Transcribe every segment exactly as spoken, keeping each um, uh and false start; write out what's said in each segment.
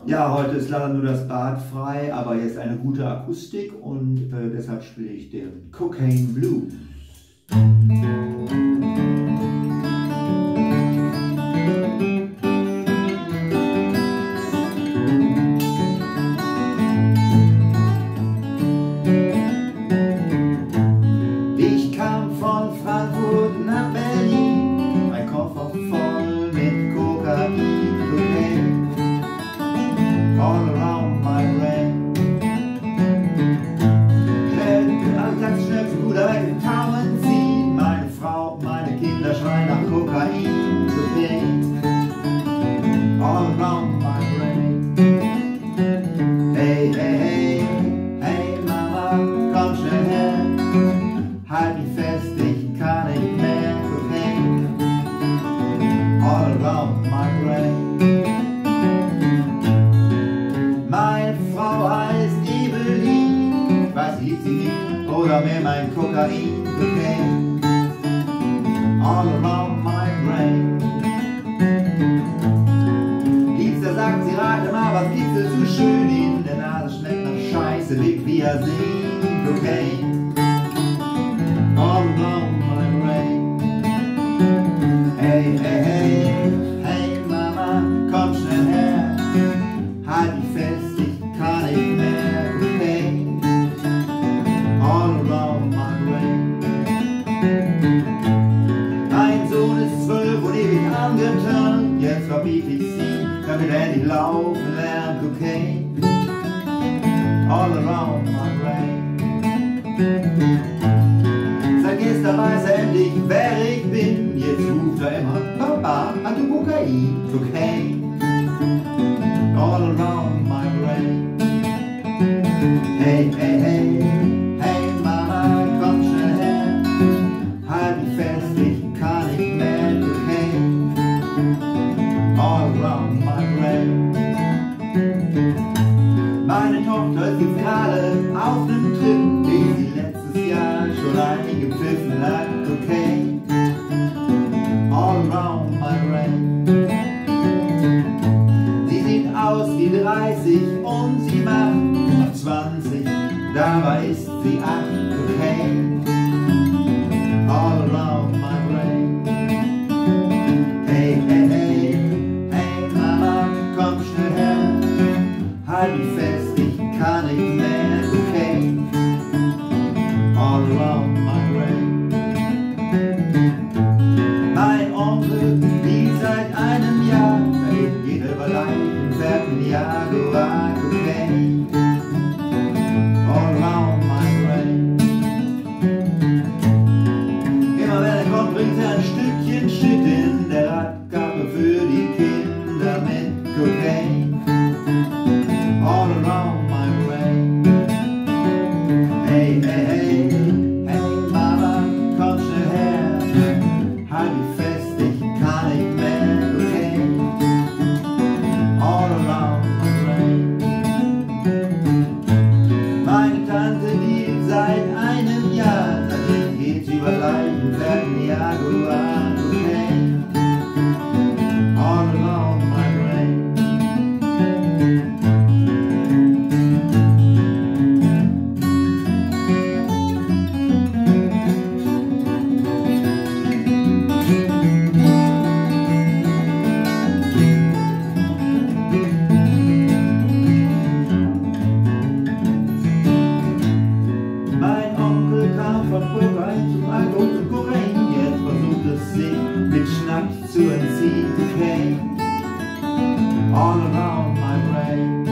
Ja, heute ist leider nur das Bad frei, aber jetzt eine gute Akustik und äh, deshalb spiele ich den Cocaine Blues. Ich kam von Frankfurt nach Berlin, mein Koffer voll mit Kokain, Cocaine, all around my brain. Schnell, ganz schnell zu guter Recht in Town ziehen, meine Frau, meine Kinder schreien nach Kokain, Cocaine, all around my brain. Hey, hey, hey, hey Mama, komm schnell her, halt mich fest, ich kann nicht mehr, Cocaine, all around my brain. Meine Frau heißt Evelyn, ich weiß, liebt sie nicht, oder mehr mein Kokain, Cocaine, all around my brain. Liebster, sagt sie, rate mal, was gibt's denn so schön in der Nase, schmeckt nach Scheiße, liegt wie er sehen, Cocaine, all around my brain. Hey, hey, hey, hey Mama, komm schnell her, halt mich fest, ich kann nicht mehr, Cocaine, all around my brain. Mein Sohn ist zwölf und ewig angeturnt, jetzt verbiete ich sie, damit er endlich laufen lernt, Cocaine, all around my brain. Seit gestern weiß er endlich, wer ich bin, jetzt ruft er immer, Papa, hast du Kokain, Cocaine, all around my brain. Hey, hey, hey, hey Mama, komm schnell her, halt mich fest, ich kann nicht mehr, Cocaine, all around my brain. Meine Tochter ist jetzt gerade auf nem Trip, den sie letztes Jahr schon eingepfiffen hat, Cocaine, all around my brain. Sie sieht aus wie dreißig und sie macht noch zwanzig, dabei ist sie acht, Cocaine, all around my brain. Hey, hey, hey, hey Mama, komm schnell her, halt mich fest, ich kann nicht mehr, Cocaine, all around my brain. Mein Onkel liegt seit einem Jahr, bei dem geht er über Leichen, fährt ein Jaguar, Cocaine, all around my brain. Immer wenn er kommt, bringt er ein Stückchen Shit in der Radkappe für die Kinder mit Cocaine, all around my brain. Hey, hey, hey, hey Mama, komm schnell her, halt mich fest, ich kann nicht mehr, Cocaine, all around my brain. Meine Tante liegt seit einem Jahr, seitdem geht sie über Leichen, fährt ein Jaguar, Cocaine, all around my brain. Mein Onkel kam von Kokain zum Alkohol und Kokain, jetzt versucht es sich mit Schnaps zu entziehen, Cocaine, all around my brain.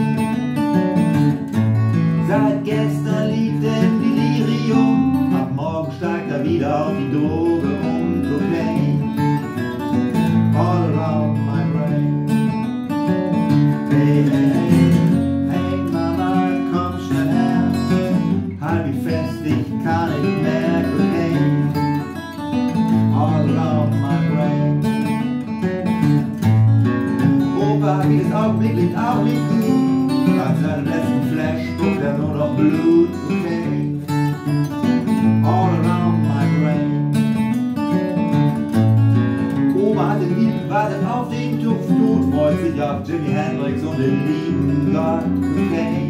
Seit gestern liegt er im Delirium, ab morgen steigt er wieder auf die Droge um, Cocaine, all around my brain. Hey, hey, hey, hey Mama, komm schnell her, halt mich fest, ich kann nicht mehr, Cocaine, all around my brain. Opa geht es augenblicklich auch nicht gut, nach seinem letzten Flash spuckt er nur noch Blut, Cocaine, all around my brain. Oma hatte ihn, wartet auf den Tupf, Tod, freut sich auf Jimi Hendrix und den lieben Gott. Cocaine.